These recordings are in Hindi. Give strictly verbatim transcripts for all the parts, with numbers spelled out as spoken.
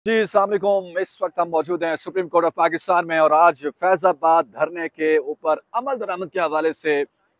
जी, अस्सलाम वालेकुम। इस वक्त हम मौजूद हैं सुप्रीम कोर्ट ऑफ पाकिस्तान में और आज फैजाबाद धरने के ऊपर अमल दरामद के हवाले से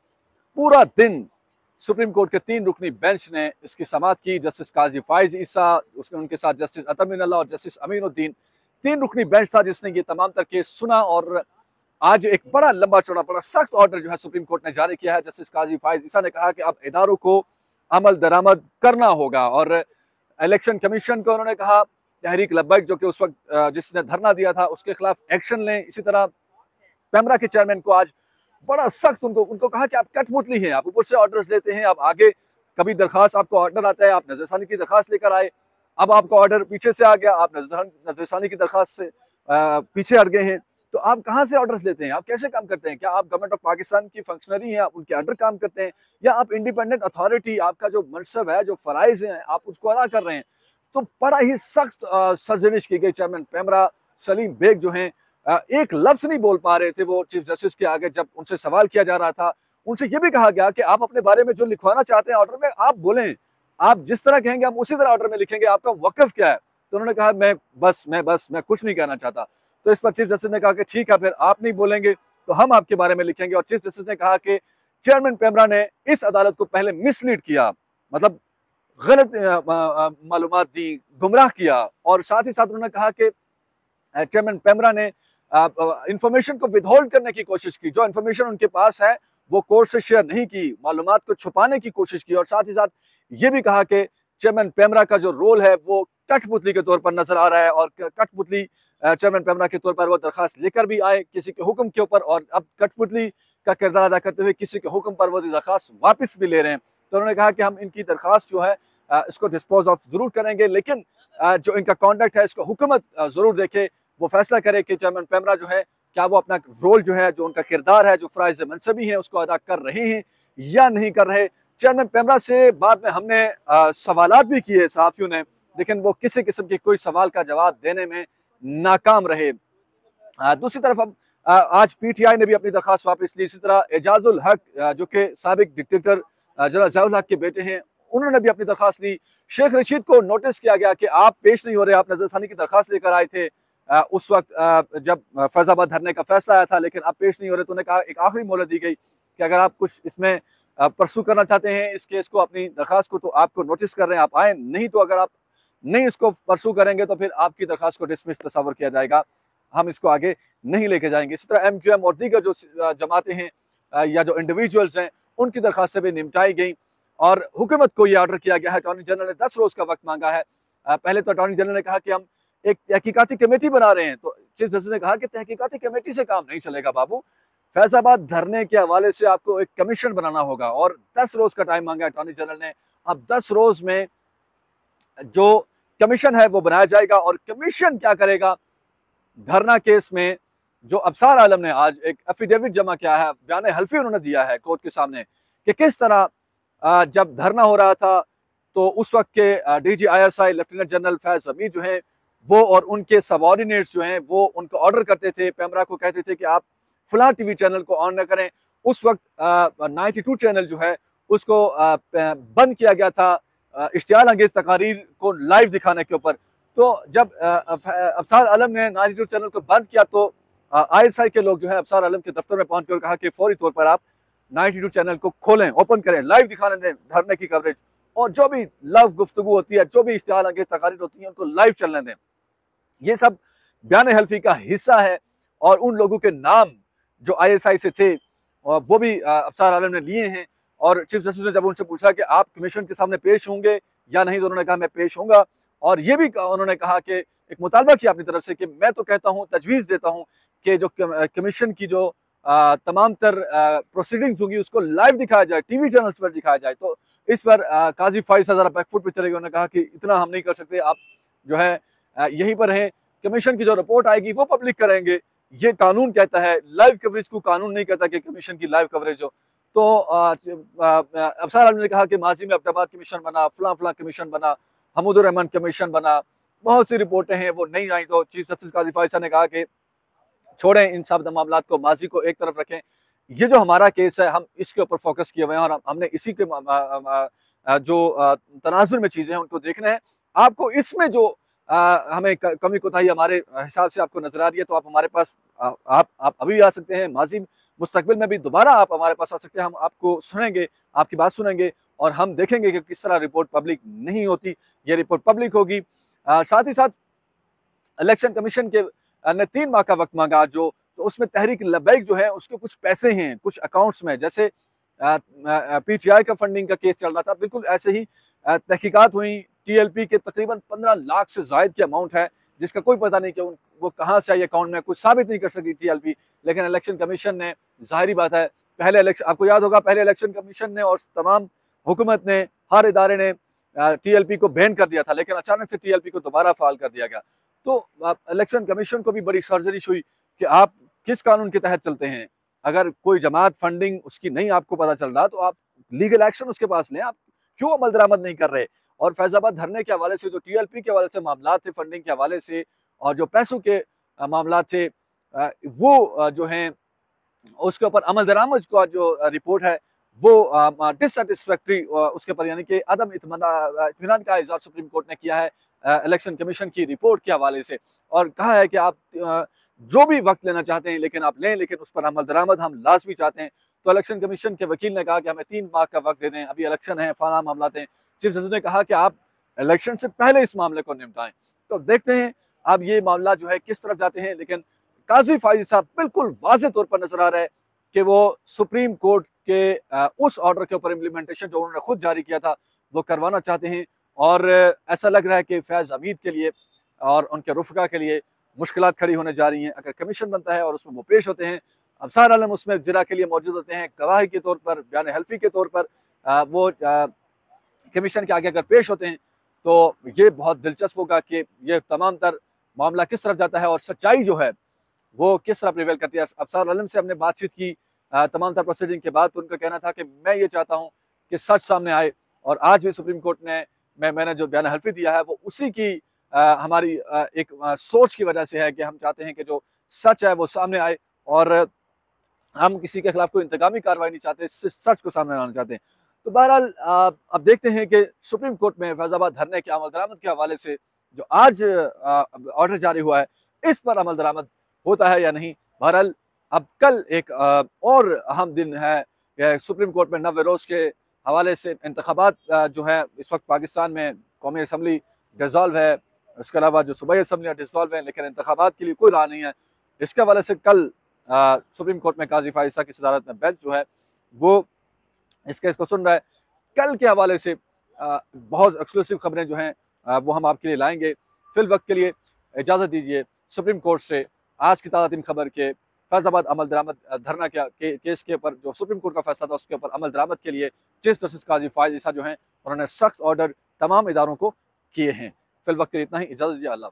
पूरा दिन सुप्रीम कोर्ट के तीन रुकनी बेंच ने इसकी समाअत की। जस्टिस काजी फाइज ईसा, उसके उनके साथ जस्टिस अतर मिनल्ला और जस्टिस अमीनुद्दीन, तीन रुकनी बेंच था जिसने ये तमाम तर केस सुना। और आज एक बड़ा लंबा चौड़ा बड़ा सख्त ऑर्डर जो है सुप्रीम कोर्ट ने जारी किया है। जस्टिस काजी फाइज ईसा ने कहा कि अब इदारों को अमल दरामद करना होगा और इलेक्शन कमीशन को उन्होंने कहा तहरीक लब्बैक जो कि उस वक्त जिसने धरना दिया था उसके खिलाफ एक्शन लें। इसी तरह पेमरा के चेयरमैन को आज बड़ा सख्त उनको उनको कहा कि आप कठपुतली हैं, आप ऊपर से ऑर्डर्स लेते हैं, आप आगे कभी दरखास्त आपको ऑर्डर आता है, आप नजरसानी की दरखास्त लेकर आए, अब आपका ऑर्डर पीछे से आ गया, आप नजरसानी की दरखास्त से आ, पीछे हट गए हैं, तो आप कहाँ से ऑर्डर्स लेते हैं, आप कैसे काम करते हैं? क्या आप गवर्नमेंट ऑफ पाकिस्तान की फंक्शनरी हैं, आप उनके अंडर काम करते हैं, या आप इंडिपेंडेंट अथॉरिटी, आपका जो मनसब है, जो फराइज हैं, आप उसको अदा कर रहे हैं? तो बड़ा ही सख्त सरजनिश की गई। चेयरमैन पेमरा सलीम बेग जो हैं एक लफ्ज नहीं बोल पा रहे थे वो चीफ जस्टिस के आगे जब उनसे सवाल किया जा रहा था। उनसे ये भी कहा गया कि आप अपने बारे में जो लिखवाना चाहते हैं ऑर्डर में आप बोलें, आप जिस तरह कहेंगे हम उसी तरह ऑर्डर में लिखेंगे, आपका वक़्फ़ क्या है? तो उन्होंने कहा मैं बस मैं बस मैं कुछ नहीं कहना चाहता। तो इस पर चीफ जस्टिस ने कहा कि ठीक है, फिर आप नहीं बोलेंगे तो हम आपके बारे में लिखेंगे। और चीफ जस्टिस ने कहा कि चेयरमैन पेमरा ने इस अदालत को पहले मिसलीड किया, मतलब गलत मालूमात दी, गुमराह किया। और साथ ही साथ उन्होंने कहा कि चेयरमैन पेमरा ने इंफॉर्मेशन को विदहोल्ड करने की कोशिश की, जो इंफॉर्मेशन उनके पास है वो कोर्ट से शेयर नहीं की, मालूमात को छुपाने की कोशिश की। और साथ ही साथ ये भी कहा कि चेयरमैन पेमरा का जो रोल है वो कठपुतली के तौर पर नजर आ रहा है और कठपुतली चेयरमैन पेमरा के तौर पर वो दरखास्त लेकर भी आए किसी के हुक्म के ऊपर, और अब कठपुतली का किरदार अदा करते हुए किसी के हुक्म पर वो दरखास्त वापस भी ले रहे हैं। तो उन्होंने कहा कि हम इनकी दरखास्त जो है इसको डिस्पोज ऑफ जरूर करेंगे, लेकिन जो इनका कॉन्डक्ट है इसको हुकूमत जरूर देखे, वो फैसला करे कि चेयरमैन पेमरा जो है क्या वो अपना रोल जो है, जो उनका किरदार है, जो फराइज मनसबी है, उसको अदा कर रहे हैं या नहीं कर रहे। चेयरमैन पेमरा से बाद में हमने सवालात भी किए सहाफियों ने, लेकिन वो किसी किस्म के कोई सवाल का जवाब देने में नाकाम रहे। दूसरी तरफ अब आज पी टी आई ने भी अपनी दरखास्त वापस ली। इसी तरह एजाजुल हक जो कि साबिक डिक्टेटर जनरल ज़ियाउल हक के बेटे हैं, उन्होंने भी अपनी दरखास्त ली। शेख रशीद को नोटिस किया गया कि आप पेश नहीं हो रहे, आप नजरसानी की दरखास्त लेकर आए थे उस वक्त जब फैजाबाद धरने का फैसला आया था, लेकिन आप पेश नहीं हो रहे। तो उन्होंने कहा, एक आखिरी मोहलत दी गई कि अगर आप कुछ इसमें परसू करना चाहते हैं इस केस को, अपनी दरखास्त को, तो आपको नोटिस कर रहे हैं, आप आए, नहीं तो अगर आप नहीं इसको परसू करेंगे तो फिर आपकी दरखास्त को डिसमिस तस्वर किया जाएगा, हम इसको आगे नहीं लेके जाएंगे। इसी तरह एम क्यू एम और दीगर जो जमातें हैं या जो इंडिविजुअल्स हैं उनकी दरखास्तें भी निपटाई गई और हुकूमत को यह ऑर्डर किया गया है। अटॉर्नी जनरल ने दस रोज का वक्त मांगा है। पहले तो अटॉर्नी जनरल ने कहा कि हम एक तहकीकाती कमेटी बना रहे हैं, तो चीफ जस्टिस ने कहा कि तहकीकाती कमेटी से काम नहीं चलेगा बाबू, फैजाबाद धरने के हवाले से आपको एक कमीशन बनाना होगा। और दस रोज का टाइम मांगा अटॉर्नी जनरल ने। अब दस रोज में जो कमीशन है वो बनाया जाएगा और कमीशन क्या करेगा, धरना केस में जो अफसार आलम ने आज एक एफिडेविट जमा किया है, बयान हल्फी उन्होंने दिया है कोर्ट के सामने कि किस तरह जब धरना हो रहा था तो उस वक्त के D G I S I lieutenant general Faiz Hamid जो हैं वो और उनके सबऑर्डिनेट्स जो हैं वो उनको ऑर्डर करते थे, पेमरा को कहते थे कि आप फलां टीवी चैनल को ऑन न करें। उस वक्त नाइन्टी टू चैनल जो है उसको आ, बंद किया गया था इश्तियाल अंगेज तकारीर को लाइव दिखाने के ऊपर। तो जब अफसार आलम ने नाइन्टी टू चैनल को बंद किया तो आई एस आई के लोग जो है अफसार आलम के दफ्तर में पहुंच कर कहा कि फौरी तौर पर आप नाइन्टी टू चैनल को खोलें, ओपन करें, लाइव दिखाने दें धरने की कवरेज, और जो भी लव गुफ्तगू होती है, जो भी इश्तियाल अंगेज तकारीर होती है, उनको लाइव चलने दें। ये सब बयान हल्फी का हिस्सा है और उन लोगों के नाम जो आई एस आई से थे वो भी अफसार आलम ने लिए हैं। और चीफ जस्टिस ने जब उनसे पूछा कि आप कमीशन के सामने पेश होंगे या नहीं, तो उन्होंने कहा मैं पेश होऊंगा। और ये भी उन्होंने कहा कि एक मुतालबा किया अपनी तरफ से कि मैं तो कहता हूँ, तजवीज़ देता हूँ कि जो कमीशन की जो आ, तमाम तर प्रोसीडिंग्स होंगी उसको लाइव दिखाया जाए, टीवी चैनल्स पर दिखाया जाए। तो इस पर आ, काजी फाइज ज़रा बैकफुट पे चले गए। उन्होंने कहा कि इतना हम नहीं कर सकते, आप जो है आ, यहीं पर हैं, कमीशन की जो रिपोर्ट आएगी वो पब्लिक करेंगे, ये कानून कहता है, लाइव कवरेज को कानून नहीं कहता कि कमीशन की लाइव कवरेज हो। तो अफसार आलम ने कहा कि माजी में अब्दाबाद कमीशन बना, फलां फलां कमीशन बना, हमूदुर रहमान कमीशन बना, बहुत सी रिपोर्टें हैं वो नहीं आई। तो चीफ जस्टिस काजी फाइज ने कहा कि छोड़ें इन सब मामलात को, माजी को एक तरफ रखें, ये जो हमारा केस है हम इसके ऊपर फोकस किए हुए हैं और हमने इसी के जो तनाजुर में चीज़ें हैं उनको देखना है। आपको इसमें जो आ, हमें कमी कोताही हमारे हिसाब से आपको नजर आ रही है तो आप हमारे पास आ, आप आप अभी भी आ सकते हैं, माजी मुस्तकबिल में भी दोबारा आप हमारे पास आ सकते हैं। हम आपको सुनेंगे, आपकी बात सुनेंगे और हम देखेंगे कि किस तरह रिपोर्ट पब्लिक नहीं होती, ये रिपोर्ट पब्लिक होगी। आ, साथ ही साथ इलेक्शन कमीशन के ने तीन माह का वक्त मांगा जो, तो उसमें तहरीक लबैक जो है उसके कुछ पैसे हैं कुछ अकाउंट्स में, जैसे पीटीआई का फंडिंग का केस चल रहा था, बिल्कुल ऐसे ही तहकीकात हुई। टीएलपी के तकरीबन पंद्रह लाख से जायद की अमाउंट है जिसका कोई पता नहीं कि वो कहाँ से आई अकाउंट में, कुछ साबित नहीं कर सकी टीएलपी। लेकिन इलेक्शन कमीशन ने, जाहिर बात है, पहले इलेक्शन, आपको याद होगा, पहले इलेक्शन कमीशन ने और तमाम हुकूमत ने, हर इदारे ने टीएलपी को बैन कर दिया था, लेकिन अचानक से टीएलपी को दोबारा फाल कर दिया गया। तो इलेक्शन कमीशन को भी बड़ी सरजरिश हुई कि आप किस कानून के तहत चलते हैं। अगर कोई जमात फंडिंग उसकी नहीं आपको पता चल रहा तो आप लीगल एक्शन उसके पास लें, आप क्यों अमल दरामद नहीं कर रहे। और फैजाबाद धरने के हवाले से जो टीएलपी के हवाले से मामला थे, फंडिंग के हवाले से और जो पैसों के मामला थे, वो जो हैं उसके ऊपर अमल दरामद का जो रिपोर्ट है वो डिससेटिस्फैक्ट्री, उसके पर यानी कि अदम इत्मीनान का इज़हार सुप्रीम कोर्ट ने किया है इलेक्शन कमीशन की रिपोर्ट के हवाले से, और कहा है कि आप जो भी वक्त लेना चाहते हैं लेकिन आप लें, लेकिन उस पर अमल दरामद हम लाजमी चाहते हैं। तो इलेक्शन कमीशन के वकील ने कहा कि हमें तीन माह का वक्त दे दें, अभी इलेक्शन है, फलाना मामला थे। चीफ जस्टिस ने कहा कि आप इलेक्शन से पहले इस मामले को निपटाएं। तो देखते हैं अब ये मामला जो है किस तरफ जाते हैं, लेकिन काजी फाइजी साहब बिल्कुल वाज़ेह तौर पर नजर आ रहा है कि वो सुप्रीम कोर्ट के उस ऑर्डर के ऊपर इम्प्लीमेंटेशन जो उन्होंने खुद जारी किया था वो करवाना चाहते हैं। और ऐसा लग रहा है कि फैज़ हमीद के लिए और उनके रुफ़का के लिए मुश्किलात खड़ी होने जा रही हैं। अगर कमीशन बनता है और उसमें वो पेश होते हैं, अफसार आलम उसमें जिरा के लिए मौजूद होते हैं, गवाही के तौर पर, बयान हल्फी के तौर पर वो कमीशन के आगे अगर पेश होते हैं, तो ये बहुत दिलचस्प होगा कि ये तमाम तर मामला किस तरफ जाता है और सच्चाई जो है वो किस तरह प्रिवेल करती है। अफसार आलम से हमने बातचीत की तमाम तर प्रोसीडिंग के बाद, तो उनका कहना था कि मैं ये चाहता हूँ कि सच सामने आए, और आज भी सुप्रीम कोर्ट ने मैं मैंने जो बयान हल्फी दिया है वो उसी की आ, हमारी आ, एक आ, सोच की वजह से है कि हम चाहते हैं कि जो सच है वो सामने आए, और हम किसी के खिलाफ कोई इंतकामी कार्रवाई नहीं चाहते, सच को सामने लाना चाहते हैं। तो बहरहाल अब देखते हैं कि सुप्रीम कोर्ट में फैजाबाद धरने के अमल दरामद के हवाले से जो आज ऑर्डर जारी हुआ है, इस पर अमल दरामद होता है या नहीं। बहरहाल अब कल एक आ, और अहम दिन है कि सुप्रीम कोर्ट में नवे रोज़ के हवाले से इंतखाबात जो है इस वक्त पाकिस्तान में कौमी असम्बली डिसॉल्व है, इसके अलावा जो सूबाई असम्बलियाँ डिसॉल्व हैं, लेकिन इंतखाबात के लिए कोई राह नहीं है। इसके हवाले से कल आ, सुप्रीम कोर्ट में काजी फाइजा की सदारत में बेंच जो है वो इस केस को सुन रहा है। कल के हवाले से आ, बहुत एक्सक्लूसिव खबरें जो हैं आ, वो हम आपके लिए लाएंगे। फिल वक्त के लिए इजाज़त दीजिए। सुप्रीम कोर्ट से आज की ताज़ा तीन खबर के फैजाबाद अमल दरामद धरना के, के केस के ऊपर जो सुप्रीम कोर्ट का फैसला था उसके ऊपर अमल दरामद के लिए चीफ जस्टिस काजी फाइजा जो हैं उन्होंने सख्त ऑर्डर तमाम इदारों को किए हैं। फिल वक्त के लिए इतना ही, इजाज़त दीजिए। अल्लाह।